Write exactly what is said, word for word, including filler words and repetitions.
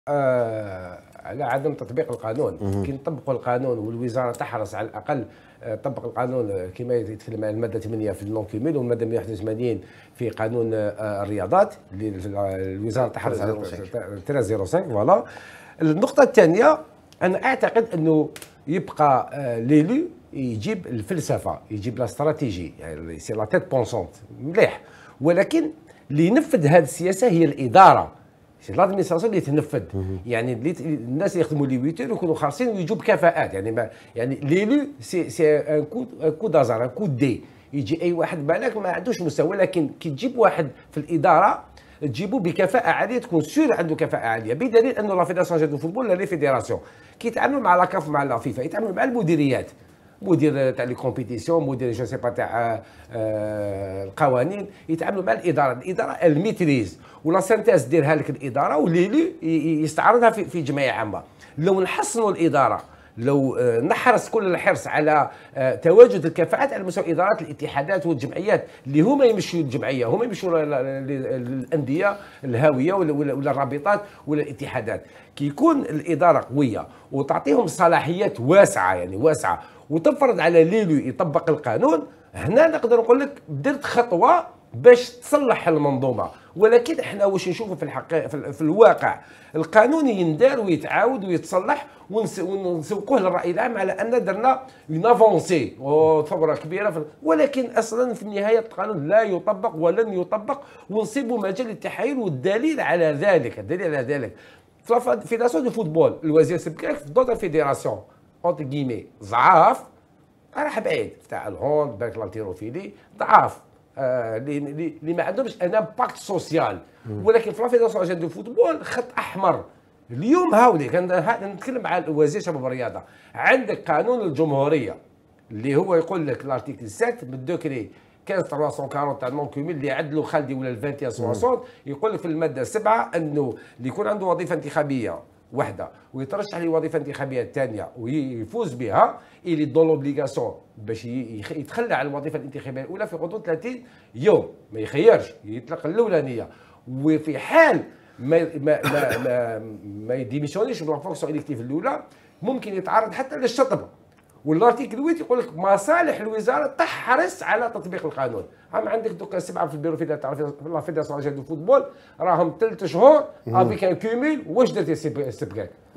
آه على عدم تطبيق القانون. كي نطبقوا القانون والوزاره تحرص على الاقل آه، تطبق القانون كما يتكلم عن الماده ثمانية في النون كوميل والماده مئة وواحد وثمانين في قانون آه، الرياضات اللي الوزاره تحرص على ثلاثة صفر خمسة. فوالا. النقطه الثانيه، انا اعتقد انه يبقى آه، ليلو يجيب الفلسفه، يجيب لا استراتيجي، يعني سي لا تيت بونسونت مليح، ولكن اللي ينفذ هذه السياسه هي الاداره، سي لادمينستراسيون اللي تنفذ. يعني اللي الناس اللي يخدموا لي ويتور يكونوا خالصين ويجوا بكفاءات. يعني ما يعني ليلو سي سي ان كو ان كو دازار، ان كو دي، يجي اي واحد بالك ما عندوش مستوى، لكن كي تجيب واحد في الاداره تجيبه بكفاءه عاليه، تكون سور عنده كفاءه عاليه، بدليل انه لا فيدراسيون دو فوتبول لا لي فيدراسيون كي يتعاملوا مع لا كاف مع لا فيفا يتعاملوا مع المديريات، مدير تاع لي كومبيتيسيون، مدير جو سي با تاع القوانين، يتعاملوا مع الاداره، الاداره الميتريز ولا سانتيز ديرها لك الاداره وليلي يستعرضها في في جمعيه عامه. لو نحسنوا الاداره، لو نحرص كل الحرص على تواجد الكفاءات على مستوى ادارات الاتحادات والجمعيات اللي هما يمشوا الجمعيه، هما يمشوا الانديه الهاويه ولا الرابطات ولا الاتحادات، كي يكون الاداره قويه وتعطيهم صلاحيات واسعه، يعني واسعه، وتفرض على ليلو يطبق القانون، هنا نقدر نقول لك درت خطوه باش تصلح المنظومه. ولكن احنا واش نشوفوا في الحقيقه في, في الواقع، القانون يندار ويتعاود ويتصلح ونسوقوه للراي العام على ان درنا اون افونسي وثوره كبيره، ولكن اصلا في النهايه القانون لا يطبق ولن يطبق، ونصيبوا مجال للتحايل. والدليل على ذلك، الدليل على ذلك في فيدراسيون دو فوتبول الوزير سبكاك في دوطر فيدراسيون اونتر كيمي ضعاف، راح بعيد تاع الهوند بالك لالتيروفيلي ضعاف اللي آه ما عندهمش ان امباكت سوسيال. ولكن في لا فيدراسيون دو فوتبول خط احمر. اليوم هاولي كان نتكلم مع وزير شباب الرياضه، عندك قانون الجمهوريه اللي هو يقول لك الارتيكل سبعة من الدوكري خمسة ثلاثمئة وأربعين تاع النون كوميل اللي عدلوا خالدي ولا ال واحد وعشرين، يقول لك في الماده سبعة انه اللي يكون عنده وظيفه انتخابيه وحده ويترشح لوظيفه انتخابيه ثانيه ويفوز بها، اللي دون لوبليغاسيون باش يتخلى على الوظيفه الانتخابيه الاولى في غضون ثلاثين يوم، ما يخيرش يطلق الاولانيه. وفي حال ما ما ما ما, ما يديميسيونيش من الفونكسيون الكتيف الاولى، ممكن يتعرض حتى للشطب. والارتيكل ثمانية يقول لك مصالح الوزاره تحرص على تطبيق القانون. عم عندك دوكا سبعه في البيرو في لا فيدراسيون دو فوتبول راهم ثلاث شهور افيك ان كوميل، واش درتي سبكاك؟